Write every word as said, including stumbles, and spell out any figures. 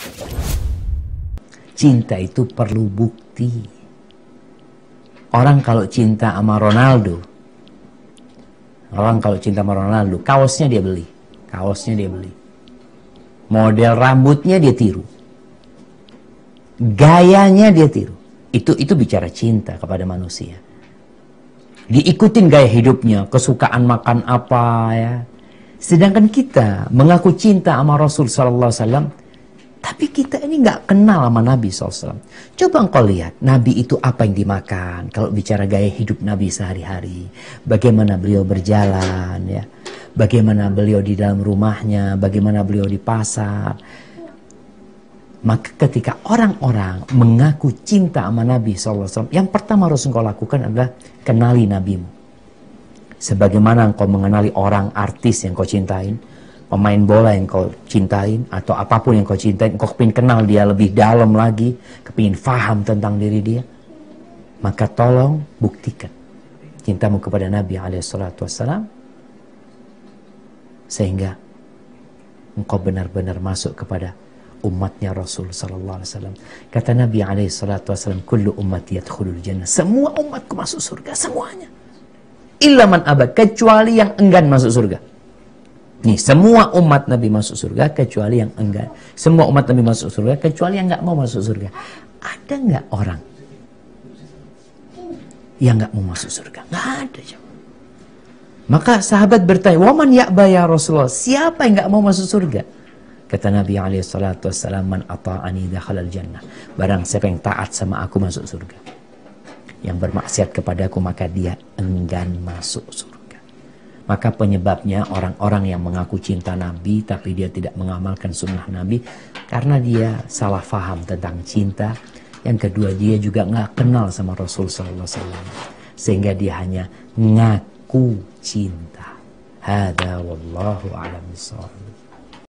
Cinta itu perlu bukti. Orang kalau cinta sama Ronaldo, orang kalau cinta sama Ronaldo, kaosnya dia beli, kaosnya dia beli, model rambutnya dia tiru, gayanya dia tiru. Itu itu bicara cinta kepada manusia. Diikutin gaya hidupnya, kesukaan makan apa ya. Sedangkan kita mengaku cinta sama Rasul Sallallahu Alaihi Wasallam, tapi kita ini nggak kenal sama Nabi Sallallahu Alaihi Wasallam. Coba engkau lihat, Nabi itu apa yang dimakan. Kalau bicara gaya hidup Nabi sehari-hari, bagaimana beliau berjalan, ya, bagaimana beliau di dalam rumahnya, bagaimana beliau di pasar. Maka ketika orang-orang mengaku cinta sama Nabi Sallallahu Alaihi Wasallam, yang pertama harus engkau lakukan adalah kenali Nabimu. Sebagaimana engkau mengenali orang artis yang kau cintain, pemain bola yang kau cintain, atau apapun yang kau cintain, engkau kepingin kenal dia lebih dalam lagi, kepingin faham tentang diri dia, maka tolong buktikan cintamu kepada Nabi alaihi salatu wassalam, sehingga engkau benar-benar masuk kepada umatnya Rasul sallallahu alaihi wasallam. Kata Nabi alaihi salatu wassalam, kullu ummati yadkhulul jannah. Semua umatku masuk surga, semuanya. Illa man aba, kecuali yang enggan masuk surga. Nih, semua umat Nabi masuk surga kecuali yang enggan. Semua umat Nabi masuk surga kecuali yang nggak mau masuk surga. Ada nggak orang yang nggak mau masuk surga? Nggak ada. Maka sahabat bertanya, waman ya'ba ya Rasulullah, siapa yang nggak mau masuk surga? Kata Nabi alaihi salatu wassalam, man ata'ani dakhalal jannah. Barang siapa yang taat sama aku masuk surga. Yang bermaksiat kepadaku maka dia enggan masuk surga. Maka penyebabnya orang-orang yang mengaku cinta Nabi tapi dia tidak mengamalkan sunnah Nabi, karena dia salah faham tentang cinta. Yang kedua, dia juga nggak kenal sama Rasul sallallahu alaihi wasallam, sehingga dia hanya ngaku cinta. Hada wallahu a'lam bishawab.